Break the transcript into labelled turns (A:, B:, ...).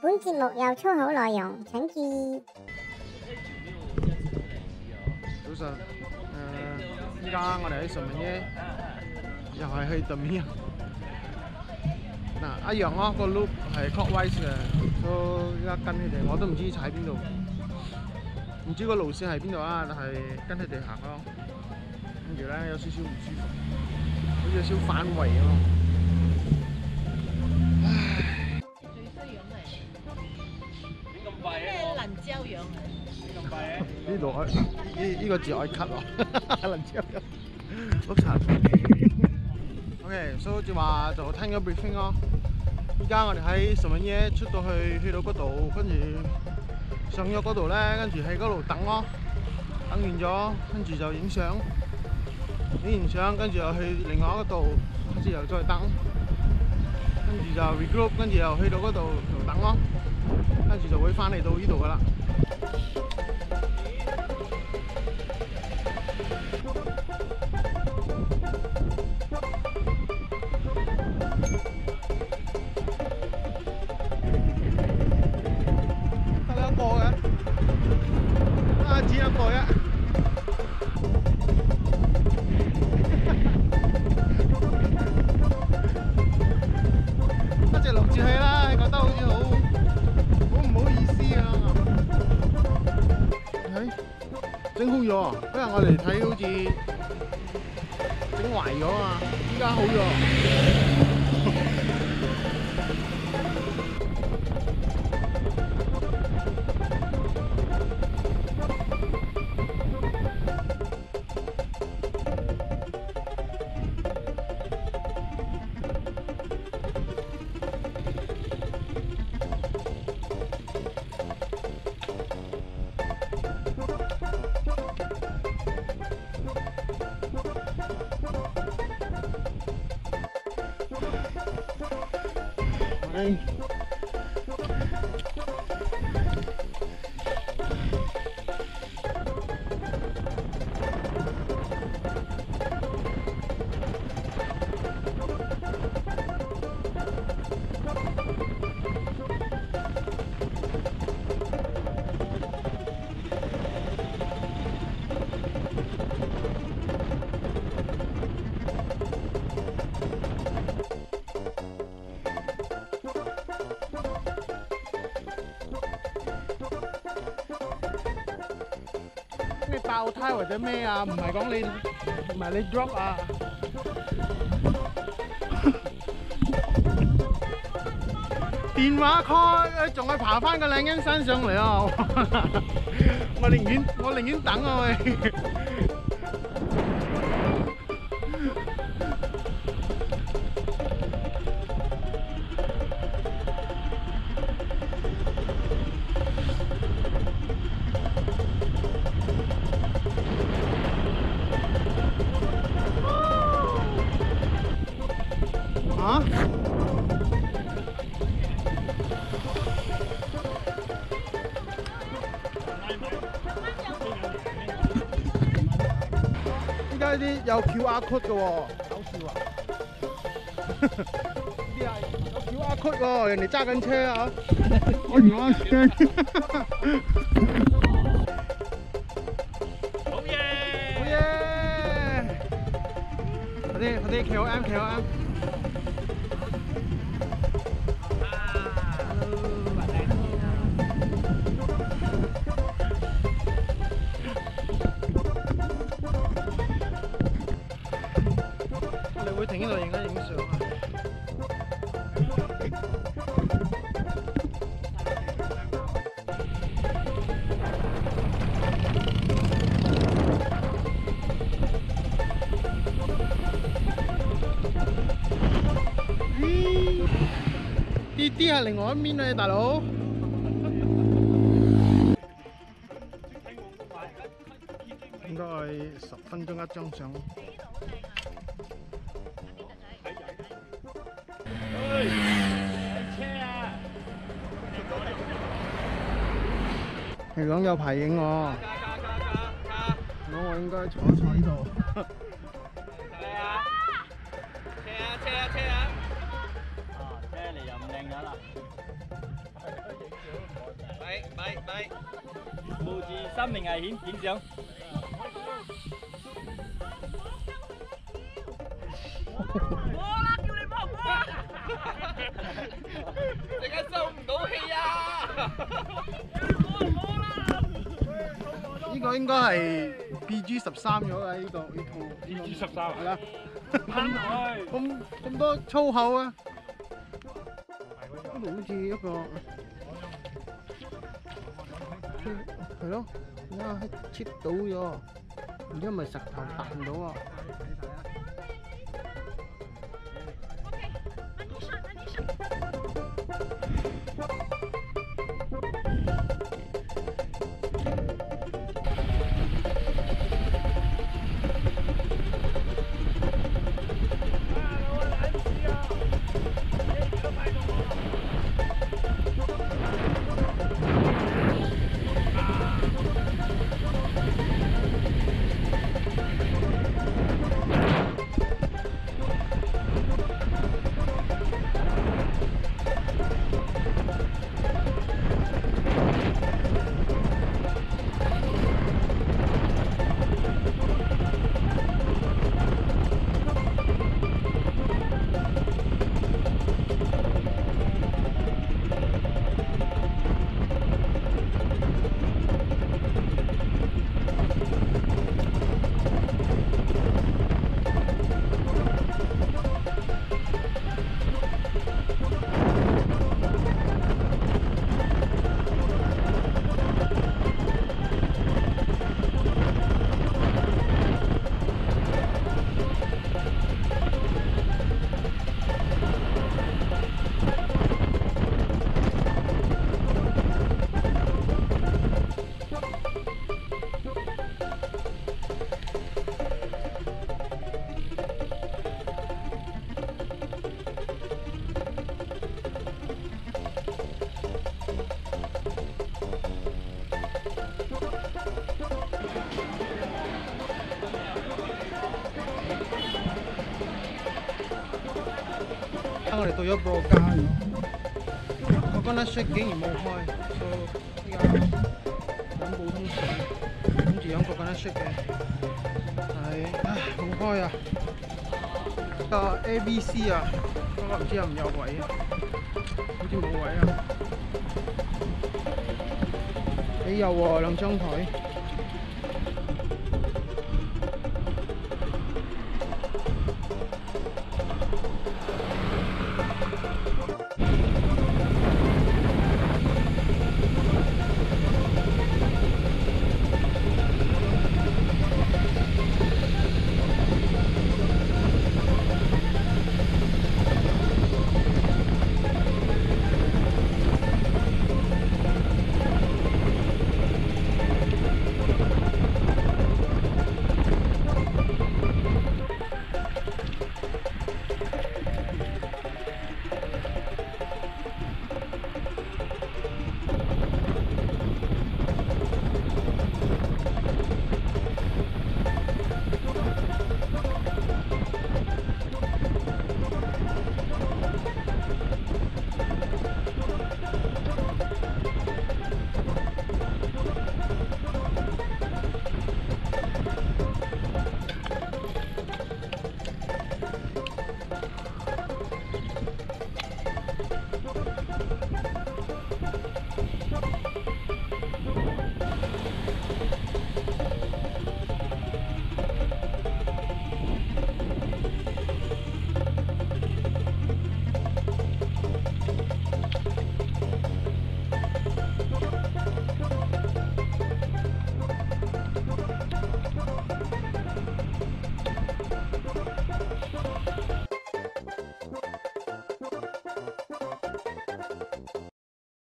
A: 本節目有粗口內容，請注意。
B: 早晨，依家我哋喺Semenyih，又係去Temiang。嗱，一樣咯，個 loop 係 clockwise 嘅，所以依家跟佢哋，我都唔知踩邊度，唔知個路線係邊度啊，但係跟佢哋行咯。跟住咧有少少唔舒服，好似有少反胃咁。唉，
C: 最衰樣嚟，點咁快嘅？咩能膠樣嚟？點咁快嘅？
B: 呢度呢個字我 cut 喎，能膠樣，碌柒。OK， 所以好似話就聽咗 briefing 咯。依家我哋喺Semenyih出到去到嗰度，跟住上咗嗰度咧，跟住喺嗰度等咯。等完咗，跟住就影相，影完相跟住又去另外一個度，跟住又再等，跟住就 regroup， 跟住又去到嗰度又等咯，跟住就會翻嚟到呢度噶啦。只一個啫，一直錄住佢啦，覺得好似好唔好意思啊！係整好咗，嗰日我嚟睇好似整壞咗啊，依家好咗。咩爆胎或者咩啊？唔係講你，唔係你 drop 啊！電話 call 仲係爬翻個靚欣山上嚟啊！我寧願等啊喂！啊！依家呢啲有 QR code 嘅喎，搞笑啊！啲啊有 QR code 喎，人哋揸緊車啊！我唔啱聲。好嘢！好嘢！嗰啲 KOM。會停呢度影相啊！啲係另外一面啊，大佬！應該係10分鐘一張相。係講有排影喎，我應該坐呢度。車嚟又唔靚㗎啦。
C: 咪，無視生命危險，影相。冇啦，叫你幫我。陣間收唔到氣啊！冇啦。
B: 呢個應該係 PG13咗啦，呢套
C: PG13
B: 係啦。咁多粗口啊！呢度好似一個係咯，而家切到咗，唔知係咪石頭彈到啊？我哋到咗布加咗，我覺得 shake 竟然冇開，所以依家飲普通水，諗住飲個覺得 shake 嘅，係冇開啊！個 ABC 啊，嗰個唔知有唔有位啊？好似冇位啊！你有喎，兩張台。